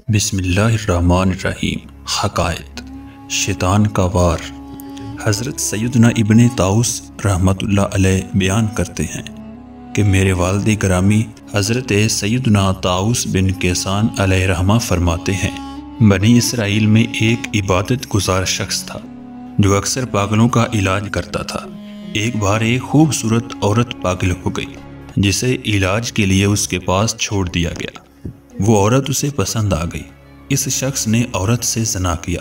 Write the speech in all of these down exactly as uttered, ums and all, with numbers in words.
بسم اللہ الرحمن الرحیم۔ حقائق شیطان کا وار۔ حضرت سیدنا ابن طاؤس رحمۃ اللہ علیہ بیان کرتے ہیں کہ میرے والد گرامی حضرت سیدنا طاؤس بن کیسان علیہ رحمہ فرماتے ہیں، بنی اسرائیل میں ایک عبادت گزار شخص تھا جو اکثر پاگلوں کا علاج کرتا تھا۔ ایک بار ایک خوبصورت عورت پاگل ہو گئی جسے علاج کے لیے اس کے پاس چھوڑ دیا گیا۔ وہ عورت اسے پسند آ گئی۔ اس شخص نے عورت سے زنا کیا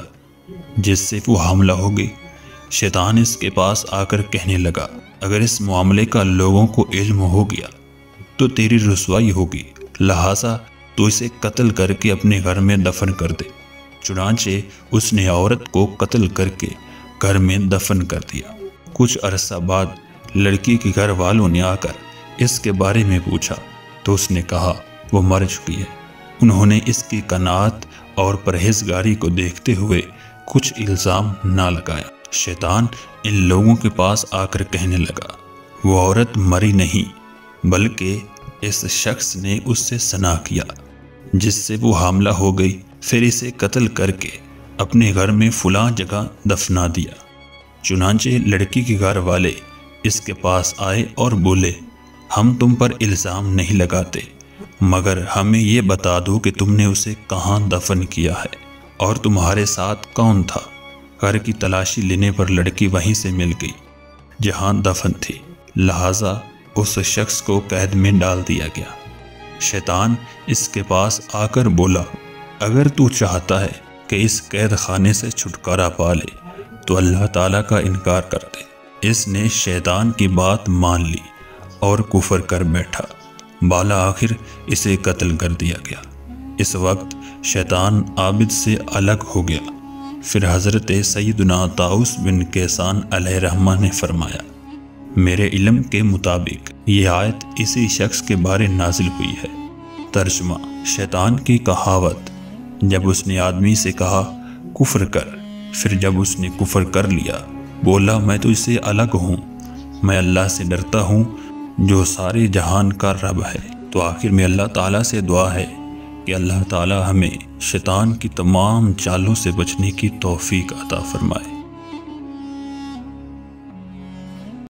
جس سے وہ حاملہ ہو گئی۔ شیطان اس کے پاس آ کر کہنے لگا، اگر اس معاملے کا لوگوں کو علم ہو گیا تو تیری رسوائی ہوگی، لہٰذا تو اسے قتل کر کے اپنے گھر میں دفن کر دے۔ چنانچہ اس نے عورت کو قتل کر کے گھر میں دفن کر دیا۔ کچھ عرصہ بعد لڑکی کے گھر والوں نے آ کر اس کے بارے میں پوچھا تو اس نے کہا وہ مر چکی ہے۔ انہوں نے اس کی قناعت اور پرہیزگاری کو دیکھتے ہوئے کچھ الزام نہ لگایا۔ شیطان ان لوگوں کے پاس آ کر کہنے لگا، وہ عورت مری نہیں بلکہ اس شخص نے اس سے زنا کیا جس سے وہ حاملہ ہو گئی، پھر اسے قتل کر کے اپنے گھر میں فلاں جگہ دفنا دیا۔ چنانچہ لڑکی کے گھر والے اس کے پاس آئے اور بولے، ہم تم پر الزام نہیں لگاتے، مگر ہمیں یہ بتا دو کہ تم نے اسے کہاں دفن کیا ہے اور تمہارے ساتھ کون تھا۔ گھر کی تلاشی لینے پر لڑکی وہیں سے مل گئی جہاں دفن تھی، لہٰذا اس شخص کو قید میں ڈال دیا گیا۔ شیطان اس کے پاس آ کر بولا، اگر تو چاہتا ہے کہ اس قید خانے سے چھٹکارا پا لے تو اللہ تعالیٰ کا انکار کر دے۔ اس نے شیطان کی بات مان لی اور کفر کر بیٹھا۔ بالا آخر اسے قتل کر دیا گیا۔ اس وقت شیطان عابد سے الگ ہو گیا۔ پھر حضرت سیدنا طاؤس بن کیسان علیہ رحمہ نے فرمایا، میرے علم کے مطابق یہ آیت اسی شخص کے بارے نازل ہوئی ہے۔ ترجمہ: شیطان کی کہاوت، جب اس نے آدمی سے کہا کفر کر، پھر جب اس نے کفر کر لیا بولا میں تو اس سے الگ ہوں، میں اللہ سے ڈرتا ہوں جو سارے جہان کا رب ہے۔ تو آخر میں اللہ تعالیٰ سے دعا ہے کہ اللہ تعالیٰ ہمیں شیطان کی تمام چالوں سے بچنے کی توفیق عطا فرمائے۔